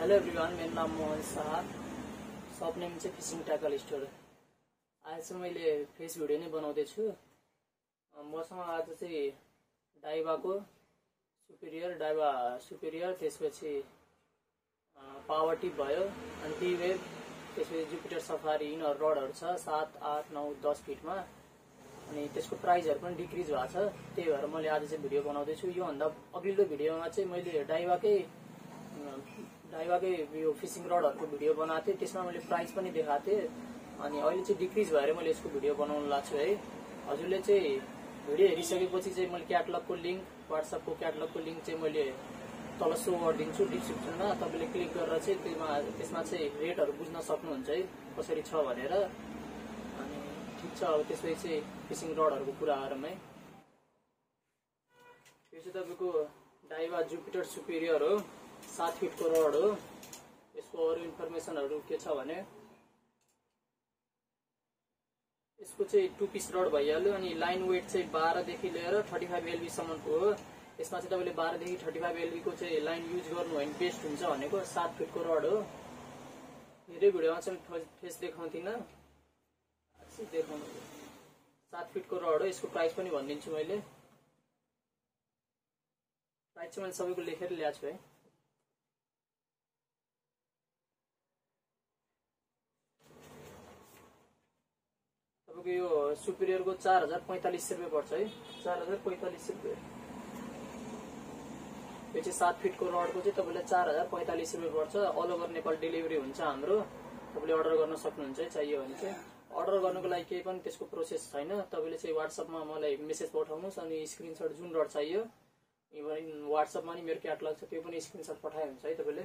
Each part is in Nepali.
हेलो एभ्रिवान, मेरो नाम मोहन शाह। शप नेम चाहिँ फिसिङ ट्याकल स्टोर। आज चाहिँ मैले फेस भिडियो नै बनाउँदैछु। मसँग आज चाहिँ डाइभाको सुपिरियर, त्यसपछि पावर टिप भयो, अनि टी-वेभ, त्यसपछि जुपिटर सफारी, यिनीहरू रडहरू छ 7, 8, 9, 10 फिटमा। अनि त्यसको प्राइसहरू पनि डिक्रिज भएको छ। त्यही भएर मैले आज चाहिँ भिडियो बनाउँदैछु। योभन्दा अघिल्लो भिडियोमा चाहिँ मैले डाइभाकै यो फिसिङ रडहरूको भिडियो बनाएको थिएँ। त्यसमा मैले प्राइस पनि देखाएको थिएँ। अनि अहिले चाहिँ डिक्रिज भएर मैले यसको भिडियो बनाउन लाग्छु है। हजुरले चाहिँ भिडियो हेरिसकेपछि चाहिँ मैले क्याटलगको लिङ्क, वाट्सएपको क्याटलगको लिङ्क चाहिँ मैले तल सो गरिदिन्छु डिस्क्रिप्सनमा। तपाईँले क्लिक गरेर चाहिँ त्यसमा चाहिँ रेटहरू बुझ्न सक्नुहुन्छ है, कसरी छ भनेर। अनि ठिक छ, अब त्यसपछि चाहिँ फिसिङ रडहरूको कुरा गरौँ है। यो चाहिँ तपाईँको डाइभा जुपिटर सुपिरियर हो, 7 फिटको रड हो। यसको अरू इन्फर्मेसनहरू के छ भने यसको चाहिँ 2 पिस रड भइहाल्यो। अनि लाइन वेट चाहिँ 12 देखि लिएर 35 एलबी सम्मको हो। यसमा चाहिँ तपाईँले 12 देखि 35 एलबी को चाहिँ लाइन युज गर्नु भने बेस्ट हुन्छ भनेको। 7 फिटको रड हो। धेरै भिडियोमा चाहिँ फेस देखाउँदिनँ, देखाउनु 7 फिटको रड हो। यसको प्राइस पनि भनिदिन्छु मैले। प्राइस चाहिँ मैले सबैको लेखेर ल्याएको छु है। तपाईँको यो सुपिरियरको 4045 रुपियाँ पर्छ है, 4045 रुपियाँ। यो चाहिँ 7 फिटको रडको चाहिँ तपाईँलाई 4045 रुपियाँ पर्छ। अल ओभर नेपाल डेलिभरी हुन्छ हाम्रो। तपाईँले अर्डर गर्न सक्नुहुन्छ है, चाहियो भने चाहिँ। अर्डर गर्नुको लागि केही पनि त्यसको प्रोसेस छैन। तपाईँले चाहिँ वाट्सएपमा मलाई मेसेज पठाउनुहोस्, अनि स्क्रिनसट जुन रड चाहियो, इभन वाट्सएपमा नि मेरो क्याटलग छ, त्यो पनि स्क्रिनसट पठाए हुन्छ है तपाईँले।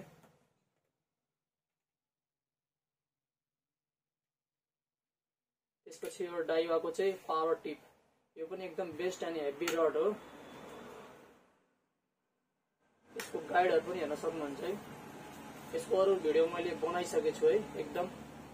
त्यसपछि यो डाइभाको चाहिँ पावर टिप, यो पनि एकदम बेस्ट एन्ड हेभी रड हो। यसको गाइडहरू पनि हेर्न सक्नुहुन्छ है। यसको अरू भिडियो मैले बनाइसकेको छु है एकदम।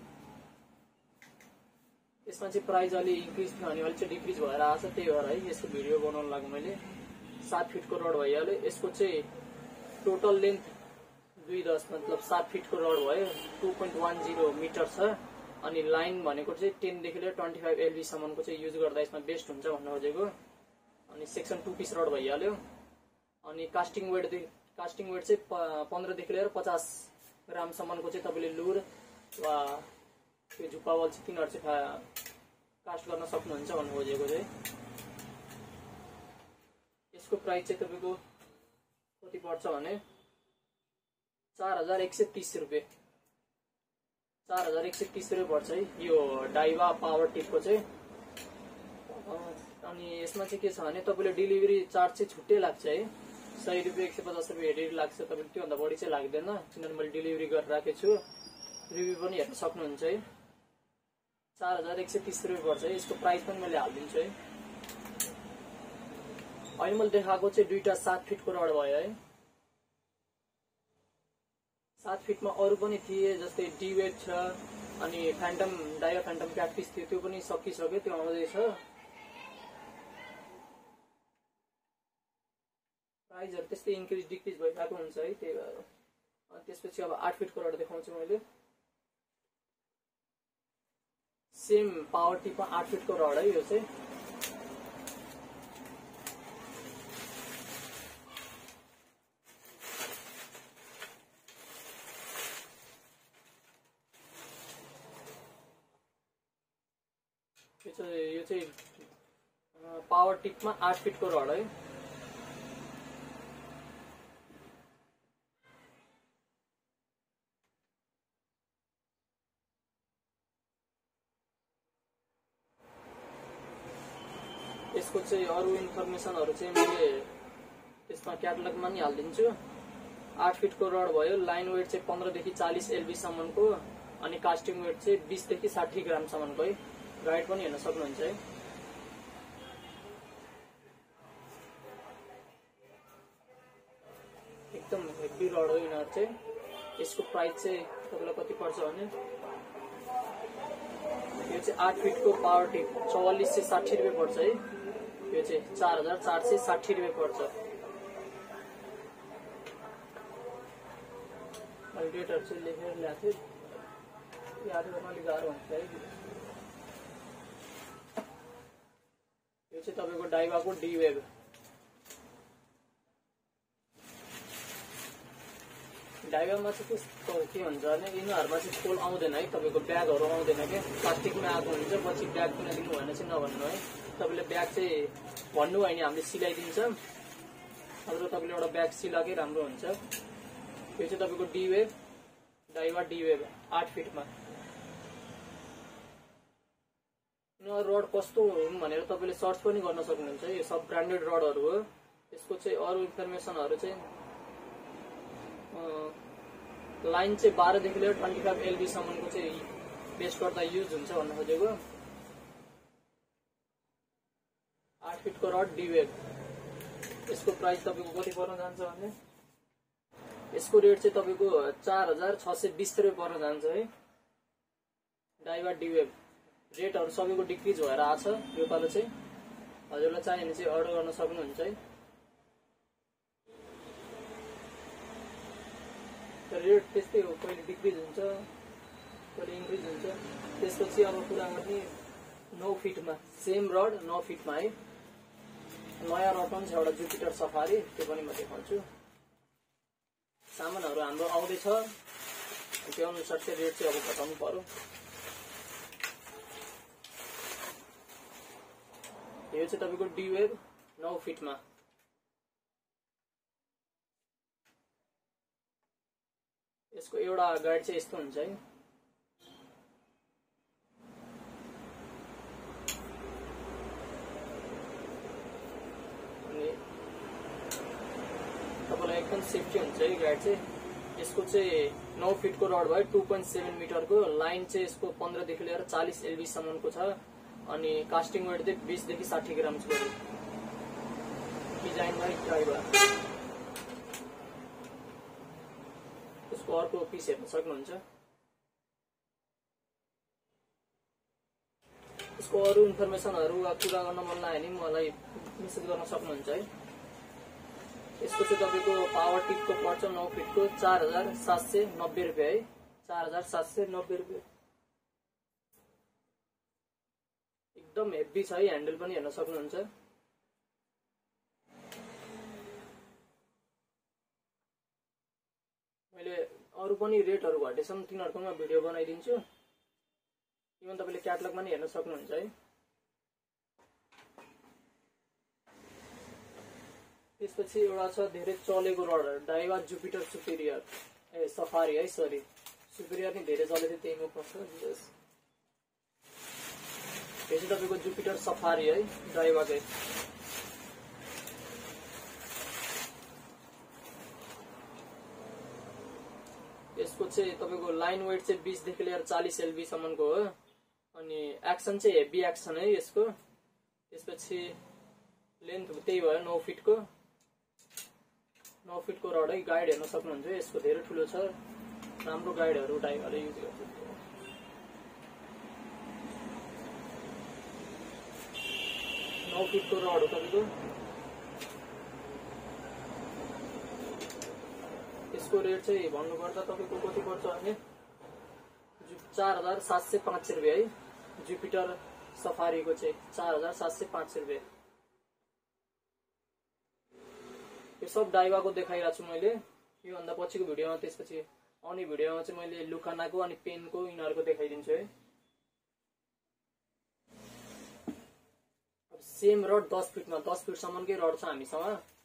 यसमा चाहिँ प्राइस अलि इन्क्रिज थियो अनि अलि चाहिँ डिक्रिज भएर आएको छ, त्यही भएर है यसको भिडियो बनाउन लाग्यो मैले। 7 फिटको रड भइहाल्यो। यसको चाहिँ टोटल लेन्थ 2.10 मतलब 7 फिटको रड भयो, 2.10 मिटर छ। अनि लाइन भनेको चाहिँ 10 देखि लिएर 25 एलबी सम्मको चाहिँ युज गर्दा यसमा बेस्ट हुन्छ भन्नु खोजेको। अनि सेक्सन 2 पिस रड भइहाल्यो। अनि कास्टिङ वेट चाहिँ 15 देखि लिएर 50 ग्रामसम्मको चाहिँ तपाईँले लुर वा त्यो झुप्पा बल चाहिँ तिनीहरू चाहिँ कास्ट गर्न सक्नुहुन्छ भन्नु खोजेको चाहिँ। यसको प्राइस चाहिँ तपाईँको कति पर्छ भने 4130 रुपियाँ, 4130 रुपियाँ पर्छ है यो डाइभा पावर टिपको चाहिँ। अनि यसमा चाहिँ के छ भने तपाईँले डेलिभरी चार्ज चाहिँ छुट्टै लाग्छ है, 100 रुपियाँ 150 रुपियाँ हेरेर लाग्छ। तपाईँले त्योभन्दा बढी चाहिँ लाग्दैन, किनभने मैले डेलिभरी गरेर राखेको छु। रिभ्यू पनि हेर्न सक्नुहुन्छ है। 4130 रुपियाँ पर्छ है। यसको प्राइस पनि मैले हालिदिन्छु है। अहिले मैले देखाएको चाहिँ दुईटा 7 फिटको रड भयो है। 7 फिटमा अरू पनि थिए, जस्तै टी-वेभ छ, अनि फ्यान्टम डाइभा फ्यान्टम क्याटफिस थियो, त्यो पनि सकिसक्यो, त्यो आउँदैछ। प्राइसहरू त्यस्तै इन्क्रिज डिक्रिज भइरहेको हुन्छ है, त्यही भएर। अनि त्यसपछि अब 8 फिटको रड देखाउँछु मैले। सेम पावर टिपमा 8 फिटको रड है यो चाहिँ। यो चाहिँ पावर टिपमा 8 फिटको रड है। यसको चाहिँ अरू इन्फर्मेसनहरू चाहिँ मैले त्यसमा क्याटलगमा नि हालिदिन्छु। 8 फिटको रड भयो। लाइन वेट चाहिँ 15 देखि 40 एलबी सम्मको। अनि कास्टिङ वेट चाहिँ 20 देखि 60 ग्रामसम्मको है। गाइड पनि हेर्न सक्नुहुन्छ है। एकदम हेभी रड हो यिनीहरू चाहिँ। यसको प्राइस चाहिँ तपाईँलाई कति पर्छ भने यो चाहिँ 8 फिटको पावर टिप 4460 रुपियाँ पर्छ है। यो चाहिँ 4460 रुपियाँ पर्छ। मैले डेटहरू चाहिँ लेखेर ल्याएको थिएँ, याद गर्न अलिक गाह्रो हुन्छ है। यो चाहिँ तपाईँको डाइवाको डी वेब। डाइवामा चाहिँ कस्तो के हुन्छ भने यिनीहरूमा चाहिँ खोल आउँदैन है, तपाईँको ब्यागहरू आउँदैन क्या, प्लास्टिकमा आएको हुन्छ। पछि ब्याग किन दिनु भएन चाहिँ नभन्नु है, तपाईँले ब्याग चाहिँ भन्नु भयो भने हामीले सिलाइदिन्छ, अथवा तपाईँले एउटा ब्याग सिलाएकै राम्रो हुन्छ। यो चाहिँ तपाईँको D wave, Daiwa D wave 8 फिटमा। रड कस्तो हुन् भनेर तपाईँले सर्च पनि गर्न सक्नुहुन्छ, यो सब ब्रान्डेड रडहरू हो। यसको चाहिँ अरू इन्फर्मेसनहरू चाहिँ लाइन चाहिँ 12 देखि लिएर 25 LB सम्मको चाहिँ बेस गर्दा युज हुन्छ भन्न खोजेको। 8 फिटको रड डी वेब। यसको प्राइस तपाईँको कति पर्न जान्छ भने यसको रेट चाहिँ तपाईँको 4620 रुपियाँ पर्न जान्छ है। डाइवा डी वेब रेटहरू सबैको डिक्रिज भएर आछ यो पालो चाहिँ। हजुरलाई चाहियो भने चाहिँ अर्डर गर्न सक्नुहुन्छ है। रेट त्यस्तै हो, कहिले डिक्रिज हुन्छ कहिले इन्क्रिज हुन्छ। त्यसपछि अब कुरा गर्ने 9 फिटमा सेम रड 9 फिटमा है। नयाँ रड पनि छ एउटा जुपिटर सफारी, त्यो पनि म देखाउँछु। सामानहरू हाम्रो आउँदैछ, त्यो अनुसार चाहिँ रेट चाहिँ अब घटाउनु पर्यो। यो चाहिँ तपाईँको डी वेब 9 फिटमा। यसको एउटा गाइड चाहिँ यस्तो हुन्छ है। तपाईँलाई एकदम सेफ्टी हुन्छ है गाइड चाहिँ। यसको चाहिँ 9 फिटको रड भयो, 2.7 मिटरको लाइन चाहिँ यसको 15 देखि लिएर 40 LB सम्मको छ। अनि कास्टिङ वेट चाहिँ 20 देखि 60 ग्राम छ। Design by Daiwa. यसको अर्को पिस हेर्न सक्नुहुन्छ। यसको अरू इन्फर्मेसनहरू कुरा गर्न मन लाग्यो भने मलाई मेसेज गर्न सक्नुहुन्छ है। यसको चाहिँ तपाईँको पावर टिपको पर्छ 9 फिटको 4790 रुपियाँ है। 4790 रुपियाँ। एकदम हेभी छ है, ह्यान्डल पनि हेर्न सक्नुहुन्छ। मैले अरू पनि रेटहरू घटेसम्म तिनीहरूकोमा भिडियो बनाइदिन्छु। इभन तपाईँले क्याटलगमा पनि हेर्न सक्नुहुन्छ है। त्यसपछि एउटा छ धेरै चलेको rod Daiwa Jupiter superior safari है, सरी सुपेरियर नि धेरै चलेको थियो, त्यहीमा पर्छ। यो चाहिँ तपाईँको जुपिटर सफारी है डाइवाकै। यसको चाहिँ तपाईँको लाइन वेट चाहिँ 20 देखि लिएर 40 LB सम्मको हो। अनि एक्सन चाहिँ हेभी एक्सन है यसको। त्यसपछि लेन्थ त्यही भयो 9 फिटको रड है। गाइड हेर्न सक्नुहुन्छ, यसको धेरै ठुलो छ, राम्रो गाइडहरू डाइवाले युज गर्छ। 9 फिटको रड हो तपाईँको। यसको रेट चाहिँ भन्नुपर्दा तपाईँको कति पर्छ भने 4705 रुपियाँ है। जुपिटर सफारीको चाहिँ 4705 रुपियाँ। यो सब डाइवाको देखाइरहेको छु मैले। योभन्दा पछिको भिडियोमा, त्यसपछि आउने भिडियोमा चाहिँ मैले लुकानाको अनि पेनको यिनीहरूको देखाइदिन्छु है। सेम रड 10 फिटमा 10 फिटसम्मकै रड छ हामीसँग।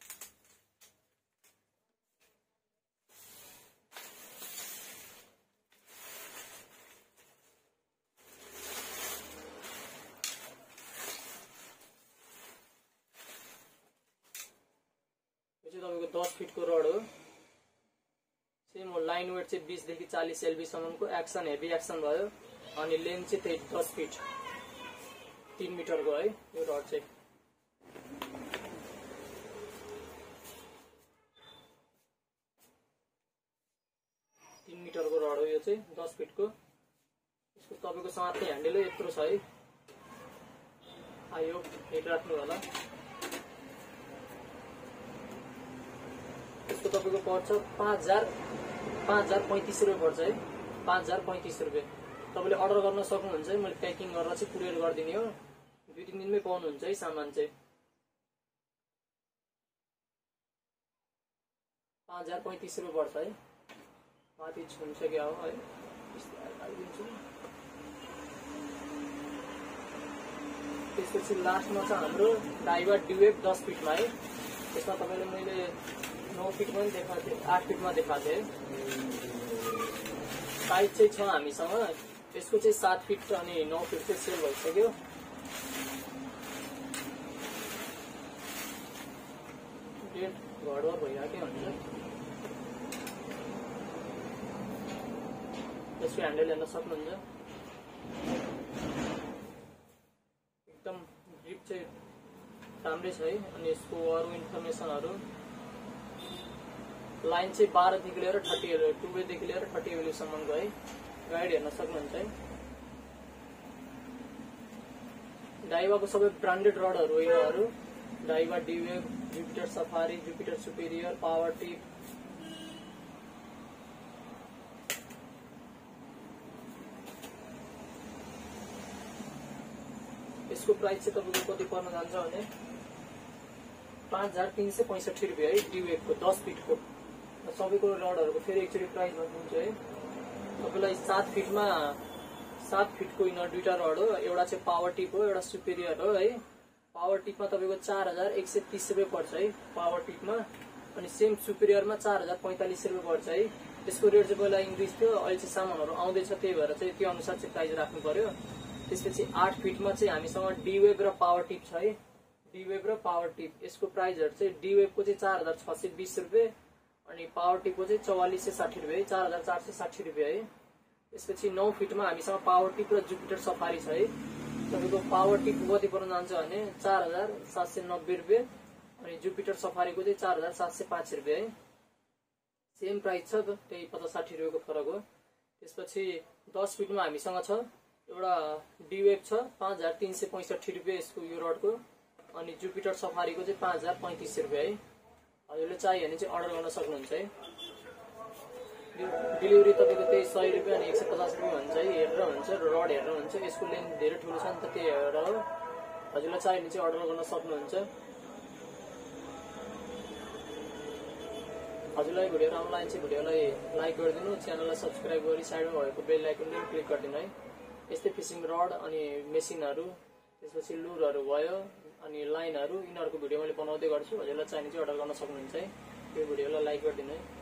यो चाहिँ तपाईँको 10 फिटको रड हो। सेम हो, लाइन वेट चाहिँ 20 देखि 40 LB सम्मको। एक्सन हेभी एक्सन भयो। अनि लेन्थ चाहिँ त्यही 10 फिट 3 मिटरको है यो रड चाहिँ। मिटरको रड हो यो चाहिँ 10 फिटको। यसको तपाईँको समात्ने ह्यान्डल यत्रो छ है। आई होप हेरिराख्नु होला। यसको तपाईँको पर्छ 5000 5035 रुपियाँ पर्छ है, 5035 रुपियाँ। तपाईँले अर्डर गर्न सक्नुहुन्छ है, मैले प्याकिङ गरेर चाहिँ कुरियर गरिदिने हो। 2-3 दिनमै पाउनुहुन्छ है सामान चाहिँ। 5035 रुपियाँ पर्छ है। माथि छुन्छ क्या हो है, त्यसपछि लास्टमा छ हाम्रो डाइवा ड्युएक 10 फिटमा है। यसमा तपाईँले मैले 9 फिटमा पनि देखाएको थिएँ, 8 फिटमा देखाएको थिएँ। साइज चाहिँ छ हामीसँग, यसको चाहिँ 7 फिट अनि 9 फिट चाहिँ सेल भइसक्यो। डेट घडबड भइरहेकै हुन्छ। यसको ह्यान्डल हेर्न सक्नुहुन्छ, एकदम ग्रिप चाहिँ राम्रै छ है। अनि यसको अरू इन्फर्मेसनहरू, लाइन चाहिँ 12 देखि लिएर 30 2 वेदेखि लिएर 30 वेसम्मको है। गाइड हेर्न सक्नुहुन्छ है। डाइवाको सबै ब्रान्डेड रडहरू हो यिनीहरू। डाइवा ड्युएक, Jupiter safari, Jupiter superior, power tip. यसको प्राइस चाहिँ तपाईँको कति पर्न जान्छ भने 5365 रुपियाँ है, ड्युएकको 10 फिटको। सबैको रडहरूको फेरि एकचोटि प्राइस भनिदिन्छु है। तपाईँलाई 7 फिटमा 7 फिटको यिनीहरू दुईटा रड हो, एउटा चाहिँ पावर टिप हो, एउटा सुपेरियर हो है। पावर टिपमा तपाईँको 4130 रुपियाँ पर्छ है पावर टिपमा। अनि सेम सुपेरियरमा 4045 रुपियाँ पर्छ है। यसको रेट चाहिँ पहिला इन्क्रिज थियो, अहिले चाहिँ सामानहरू आउँदैछ, त्यही भएर चाहिँ त्यो अनुसार चाहिँ प्राइस राख्नु पर्यो। त्यसपछि 8 फिटमा चाहिँ हामीसँग डी-वेब र पावर टिप छ है। डी-वेब र पावर टिप, यसको प्राइसहरू चाहिँ डी-वेबको चाहिँ 4620 रुपियाँ अनि पावर टिपको चाहिँ 4460 रुपियाँ, 4460 रुपियाँ है। त्यसपछि 9 फिटमा हामीसँग पावर टिप र जुपिटर सफारी छ है। तपाईँको पावर टिप कति पर्न जान्छ भने 4790 रुपियाँ अनि जुपिटर सफारीको चाहिँ 4705 रुपियाँ है। सेम प्राइस छ, त्यही 50-60 रुपियाँको फरक हो। त्यसपछि 10 फिटमा हामीसँग छ एउटा डी-वेब छ 5365 रुपियाँ यसको यो रडको, अनि जुपिटर सफारीको चाहिँ 5035 रुपियाँ है। हजुरले चाहियो भने चाहिँ अर्डर गर्न सक्नुहुन्छ है। डेलिभरी तपाईँको त्यही 100 रुपियाँ अनि 150 रुपियाँ हुन्छ है, हेरेर हुन्छ, रड हेरेर हुन्छ। यसको लेन्थ धेरै ठुलो छ नि त, त्यही हेरेर हो। हजुरलाई चाहियो भने चाहिँ अर्डर गर्न सक्नुहुन्छ। हजुरलाई भिडियो राम्रो लाग्यो चाहिँ भिडियोलाई लाइक गरिदिनु, च्यानललाई सब्सक्राइब गरी साइडमा भएको बेल आइकनले क्लिक गरिदिनु है। यस्तै फिसिङ रड अनि मेसिनहरू, त्यसपछि लुरहरू भयो अनि लाइनहरू, यिनीहरूको भिडियो मैले बनाउँदै गर्छु। हजुरलाई चाहिने चाहिँ अर्डर गर्न सक्नुहुन्छ है। यो भिडियोलाई लाइक गरिदिनु है।